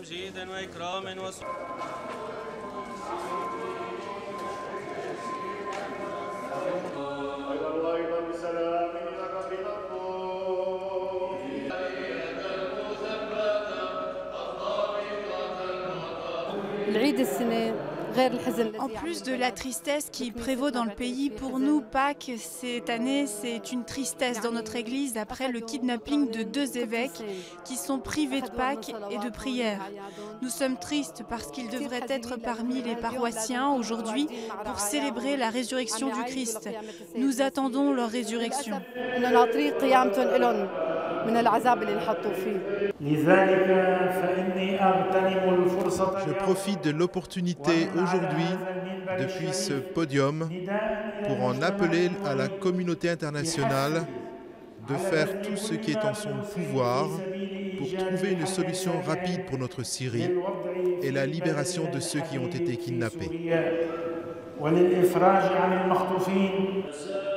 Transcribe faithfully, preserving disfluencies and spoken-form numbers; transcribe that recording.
En plus de la tristesse qui prévaut dans le pays, pour nous, Pâques, cette année, c'est une tristesse dans notre Église après le kidnapping de deux évêques qui sont privés de Pâques et de prières. Nous sommes tristes parce qu'ils devraient être parmi les paroissiens aujourd'hui pour célébrer la résurrection du Christ. Nous attendons leur résurrection. Je profite de l'opportunité aujourd'hui, depuis ce podium, pour en appeler à la communauté internationale de faire tout ce qui est en son pouvoir pour trouver une solution rapide pour notre Syrie et la libération de ceux qui ont été kidnappés.